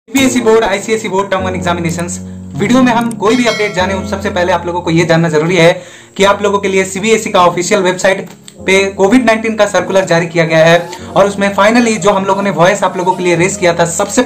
CBSE board, ICSE board term 1 examinations video में हम कोई भी अपडेट जाने उससे सबसे पहले आप लोगों को यह जानना जरूरी है कि आप लोगों के लिए सीबीएसई का ऑफिशियल वेबसाइट पे कोविड-19 का सर्कुलर जारी किया गया है और उसमें फाइनली जो हम लोगों ने वॉइस आप लोगों के लिए रेस किया था सबसे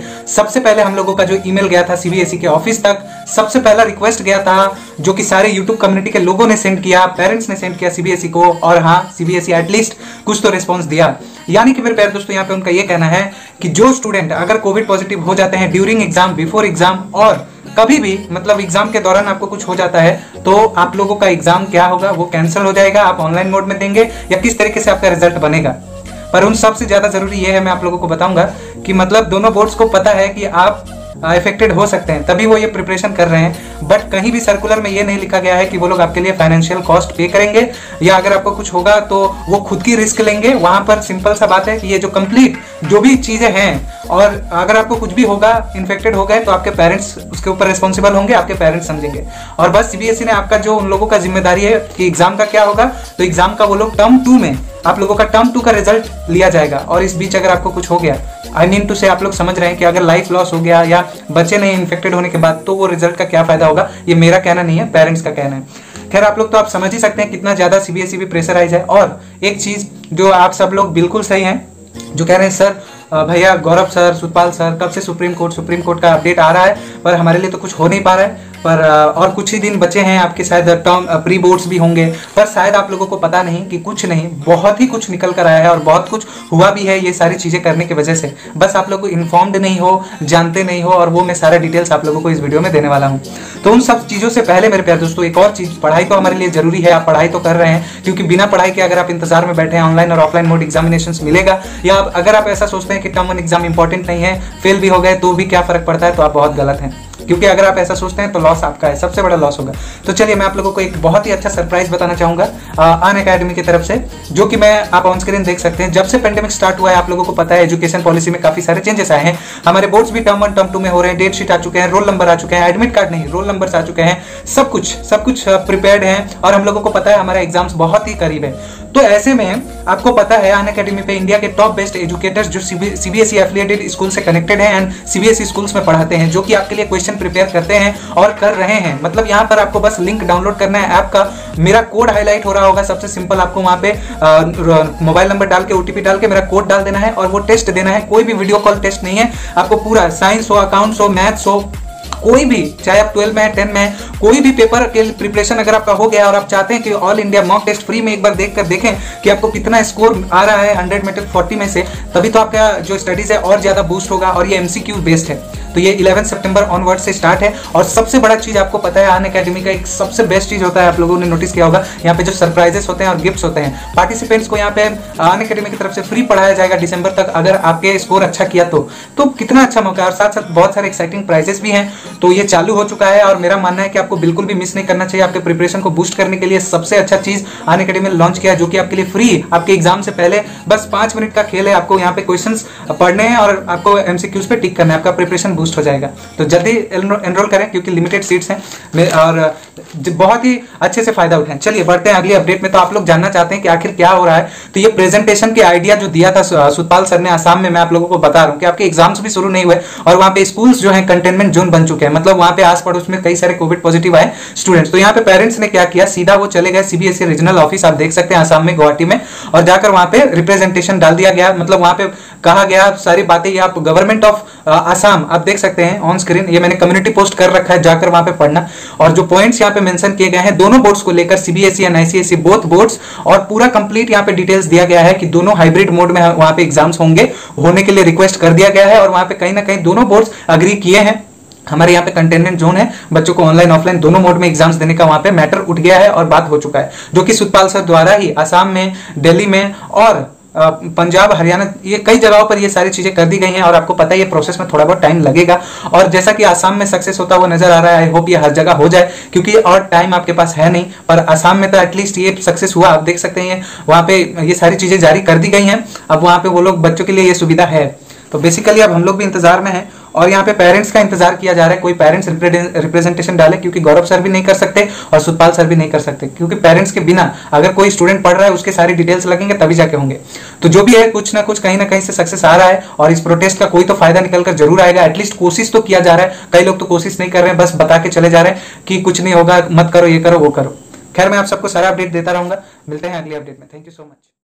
पहले हम लोगों का जो ईमेल गया था सीबीएसई के ऑफिस तक, सबसे पहला रिक्वेस्ट गया था जो कि सारे यूट्यूब कम्युनिटी के लोगों ने सेंड किया, पेरेंट्स ने सेंड किया सीबीएसई को, और हाँ सीबीएसई एटलीस्ट कुछ तो रिस्पॉन्स दिया। यानी कि मेरे प्यारे दोस्तों यहाँ पे उनका ये कहना है कि जो स्टूडेंट अगर कोविड पॉजिटिव हो जाते हैं ड्यूरिंग एग्जाम, बिफोर एग्जाम और कभी भी मतलब एग्जाम के दौरान आपको कुछ हो जाता है तो आप लोगों का एग्जाम क्या होगा, वो कैंसिल हो जाएगा, आप ऑनलाइन मोड में देंगे या किस तरीके से आपका रिजल्ट बनेगा। पर उन सबसे ज्यादा जरूरी ये है, मैं आप लोगों को बताऊंगा कि मतलब दोनों बोर्ड्स को पता है कि आप इफेक्टेड हो सकते हैं, तभी वो ये प्रिपरेशन कर रहे हैं। बट कहीं भी सर्कुलर में ये नहीं लिखा गया है कि वो लोग आपके लिए फाइनेंशियल कॉस्ट पे करेंगे या अगर आपको कुछ होगा तो वो खुद की रिस्क लेंगे। वहां पर सिंपल सा बात है कि ये जो कंप्लीट जो भी चीजें हैं, और अगर आपको कुछ भी होगा, इन्फेक्टेड हो गए तो आपके पेरेंट्स उसके ऊपर रिस्पॉन्सिबल होंगे, आपके पेरेंट्स समझेंगे। और बस सीबीएसई ने आपका जो उन लोगों का जिम्मेदारी है कि एग्जाम का क्या होगा, तो एग्जाम का वो लोग टर्म 2 में आप लोगों का टर्म 2 का रिजल्ट लिया जाएगा। और इस बीच अगर आपको कुछ हो गया, आई मीन टू से आप लोग समझ रहे हैं कि अगर लाइफ लॉस हो गया या बच्चे नहीं इन्फेक्टेड होने के बाद, तो वो रिजल्ट का क्या फायदा होगा। ये मेरा कहना नहीं है, पेरेंट्स का कहना है। खैर आप लोग तो आप समझ ही सकते हैं कितना ज्यादा सीबीएसई भी प्रेशराइज है। और एक चीज जो आप सब लोग बिल्कुल सही हैं जो कह रहे हैं सर भैया गौरव सर, सुतपाल सर, कब से सुप्रीम कोर्ट का अपडेट आ रहा है पर हमारे लिए तो कुछ हो नहीं पा रहा है। पर और कुछ ही दिन बचे हैं, आपके शायद टर्म प्री बोर्ड्स भी होंगे, पर शायद आप लोगों को पता नहीं कि कुछ नहीं, बहुत ही कुछ निकल कर आया है और बहुत कुछ हुआ भी है ये सारी चीजें करने की वजह से। बस आप लोग को इन्फॉर्म्ड नहीं हो, जानते नहीं हो, और वो मैं सारा डिटेल्स आप लोगों को इस वीडियो में देने वाला हूँ। तो उन सब चीजों से पहले मेरे प्यारे दोस्तों एक और चीज, पढ़ाई तो हमारे लिए जरूरी है, आप पढ़ाई तो कर रहे हैं, क्योंकि बिना पढ़ाई के अगर आप इंतजार में बैठे हैं ऑनलाइन और ऑफलाइन मोड एग्जामिनेशन मिलेगा, या अगर आप ऐसा सोचते हैं कि टर्म 1 एग्जाम इंपॉर्टेंट नहीं है, फेल भी हो गए तो भी क्या फर्क पड़ता है, तो आप बहुत गलत हैं। क्योंकि अगर आप ऐसा सोचते हैं तो लॉस आपका है, सबसे बड़ा लॉस होगा। तो चलिए मैं आप लोगों को एक बहुत ही अच्छा सरप्राइज बताना चाहूंगा अनअकैडमी की तरफ से, जो कि मैं आप ऑन स्क्रीन देख सकते हैं। जब से पेंडेमिक स्टार्ट हुआ है आप लोगों को पता है एजुकेशन पॉलिसी में काफी सारे चेंजेस आए हैं। हमारे बोर्ड्स भी टर्म 1 टर्म 2 में हो रहे हैं, डेट शीट आ चुके हैं, रोल नंबर आ चुके हैं, एडमिट कार्ड नहीं रोल नंबर आ चुके हैं, सब कुछ प्रिपेयर्ड है और हम लोगों को पता है हमारा एग्जाम्स बहुत ही करीब है। तो ऐसे में आपको पता है अनअकैडमी पे इंडिया के टॉप बेस्ट एजुकेटर्स जो सीबीएसई एफिलिएटेड स्कूल से कनेक्टेड हैं एंड सीबीएसई स्कूल्स में पढ़ाते हैं, जो कि आपके लिए क्वेश्चन प्रिपेयर करते हैं और कर रहे हैं। मतलब यहाँ पर आपको बस लिंक डाउनलोड करना है ऐप का, मेरा कोड हाईलाइट हो रहा होगा, सबसे सिंपल आपको वहां पे मोबाइल नंबर डाल के ओटीपी डाल के मेरा कोड डाल देना है और वो टेस्ट देना है। कोई भी वीडियो कॉल टेस्ट नहीं है, आपको पूरा साइंस हो, अकाउंट्स हो, मैथ्स हो, कोई भी, चाहे आप 12 में है 10 में है, कोई भी पेपर के प्रिपरेशन अगर आपका हो गया और आप चाहते हैं कि all India mock test free में एक बार देख कर देखें कि आपको कितना स्कोर आ रहा है 100 में 40 में से, तभी तो आपका जो स्टडीज है और ज्यादा बूस्ट होगा। और ये एमसीक्यू बेस्ड है, तो ये 11 सितंबर ऑनवर्ड से स्टार्ट है। और सबसे बड़ा चीज आपको पता है अनअकैडमी का एक सबसे बेस्ट चीज होता है, आप लोगों ने नोटिस किया होगा, यहाँ पे जो सरप्राइजेस होते हैं और गिफ्ट्स होते हैं, पार्टिसिपेंट्स को यहाँ पे अनअकैडमी की तरफ से फ्री पढ़ाया जाएगा दिसंबर तक, अगर आपके स्कोर अच्छा किया तो कितना अच्छा मौका है। और साथ साथ बहुत सारे एक्साइटिंग प्राइजेस भी हैं। तो ये चालू हो चुका है और मेरा मानना है कि आपको बिल्कुल भी मिस नहीं करना चाहिए। आपके प्रिपरेशन को बूस्ट करने के लिए सबसे अच्छा चीज अनअकैडमी ने लॉन्च किया है, जो कि आपके लिए फ्री, आपके एग्जाम से पहले बस 5 मिनट का खेल है। आपको यहाँ पे क्वेश्चंस पढ़ने हैं और आपको एमसीक्यूज पे टिक करना है, आपका प्रिपरेशन बूस्ट हो जाएगा। तो जल्दी एनरोल करें क्योंकि लिमिटेड सीट्स हैं और बहुत ही अच्छे से फायदा उठाएं। चलिए बढ़ते हैं अगली अपडेट में। तो आप लोग जानना चाहते हैं कि आखिर क्या हो रहा है, तो ये प्रेजेंटेशन के आइडिया जो दिया था सुतपाल सर ने आसाम में, मैं आप लोगों को बता रहा हूँ कि आपके एग्जाम्स भी शुरू नहीं हुए और वहाँ पे स्कूल्स जो है कंटेनमेंट जोन बन चुके हैं, मतलब वहाँ पे आस पड़ोस में कई सारे कोविड पॉजिटिव आए स्टूडेंट्स। तो यहाँ पे पेरेंट्स ने क्या किया, सीधा वो चले गए सीबीएसई रीजनल ऑफिस, आप देख सकते हैं आसाम में गुवाहाटी में, और जाकर वहाँ पे रिप्रेजेंटेशन डाल दिया गया। मतलब वहाँ पे कहा गया सारी बातें, ये आप गवर्नमेंट ऑफ आसाम आप देख सकते हैं ऑन स्क्रीन, ये मैंने कम्युनिटी पोस्ट कर रखा है, जाकर वहां पे पढ़ना। और जो पॉइंट्स यहाँ पे मेंशन किए गए हैं दोनों बोर्ड्स को लेकर, CBSE and ICSE both boards, और पूरा कंप्लीट यहाँ पे डिटेल्स दिया गया है कि दोनों हाइब्रिड मोड में वहां पे एग्जाम्स होंगे, होने के लिए रिक्वेस्ट कर दिया गया है। और वहां पे कहीं ना कहीं दोनों बोर्ड्स अग्री किए हैं। हमारे यहाँ पे कंटेनमेंट जोन है, बच्चों को ऑनलाइन ऑफलाइन दोनों मोड में एग्जाम्स देने का वहां पे मैटर उठ गया है और बात हो चुका है, जो कि सुतपाल सर द्वारा ही आसाम में, दिल्ली में और पंजाब, हरियाणा, ये कई जगहों पर ये सारी चीजें कर दी गई हैं। और आपको पता है ये प्रोसेस में थोड़ा बहुत टाइम लगेगा, और जैसा कि आसाम में सक्सेस होता हुआ नजर आ रहा है, आई होप ये हर जगह हो जाए, क्योंकि और टाइम आपके पास है नहीं। पर आसाम में तो एटलीस्ट ये सक्सेस हुआ, आप देख सकते हैं वहां पे ये सारी चीजें जारी कर दी गई हैं। अब वहां पे वो लोग बच्चों के लिए ये सुविधा है। तो बेसिकली अब हम लोग भी इंतजार में हैं और यहाँ पे पेरेंट्स का इंतजार किया जा रहा है, कोई पेरेंट्स रिप्रेजेंटेशन डाले, क्योंकि गौरव सर भी नहीं कर सकते और सुखपाल सर भी नहीं कर सकते, क्योंकि पेरेंट्स के बिना अगर कोई स्टूडेंट पढ़ रहा है उसके सारी डिटेल्स लगेंगे तभी जाके होंगे। तो जो भी है कुछ ना कुछ कहीं ना कहीं से सक्सेस आ रहा है और इस प्रोटेस्ट का कोई तो फायदा निकलकर जरूर आएगा। एटलीस्ट कोशिश तो किया जा रहा है, कई लोग तो कोशिश नहीं कर रहे हैं, बस बता के चले जा रहे हैं कि कुछ नहीं होगा, मत करो, ये करो वो करो। खैर मैं आप सबको सारा अपडेट देता रहूंगा, मिलते हैं अगली अपडेट में। Thank you so much.